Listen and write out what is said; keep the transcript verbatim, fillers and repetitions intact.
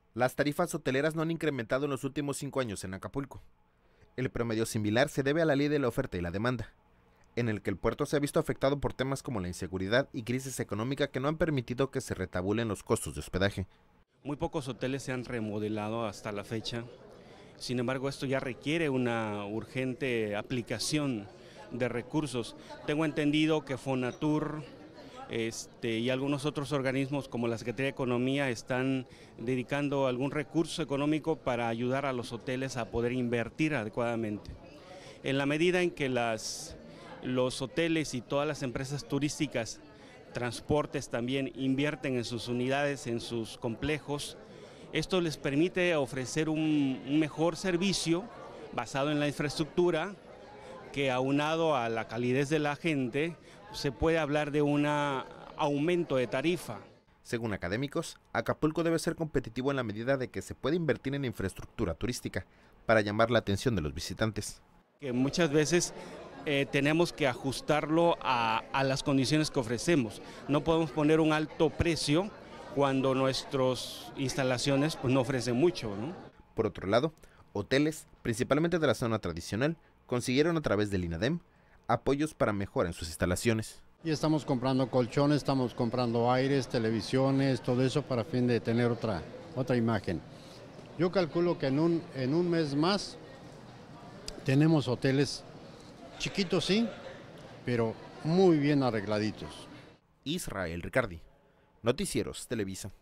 Las tarifas hoteleras no han incrementado en los últimos cinco años en Acapulco. El promedio similar se debe a la ley de la oferta y la demanda, en el que el puerto se ha visto afectado por temas como la inseguridad y crisis económica que no han permitido que se retabulen los costos de hospedaje. Muy pocos hoteles se han remodelado hasta la fecha. Sin embargo, esto ya requiere una urgente aplicación de recursos. Tengo entendido que Fonatur este, y algunos otros organismos como la Secretaría de Economía están dedicando algún recurso económico para ayudar a los hoteles a poder invertir adecuadamente. En la medida en que las, los hoteles y todas las empresas turísticas, transportes también invierten en sus unidades, en sus complejos, esto les permite ofrecer un, un mejor servicio basado en la infraestructura, que aunado a la calidez de la gente, se puede hablar de un aumento de tarifa. Según académicos, Acapulco debe ser competitivo en la medida de que se puede invertir en infraestructura turística para llamar la atención de los visitantes. Que muchas veces eh, tenemos que ajustarlo a, a las condiciones que ofrecemos. No podemos poner un alto precio cuando nuestras instalaciones pues, no ofrecen mucho, ¿no? Por otro lado, hoteles, principalmente de la zona tradicional, consiguieron a través del INADEM apoyos para mejora en sus instalaciones. Y estamos comprando colchones, estamos comprando aires, televisiones, todo eso para fin de tener otra, otra imagen. Yo calculo que en un, en un mes más tenemos hoteles chiquitos, sí, pero muy bien arregladitos. Israel Ricardi, Noticieros Televisa.